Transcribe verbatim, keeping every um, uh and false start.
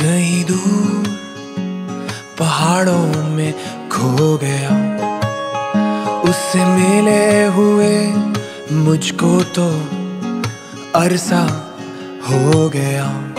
कहीं दूर पहाड़ों में खो गया, उससे मिले हुए मुझको तो अरसा हो गया।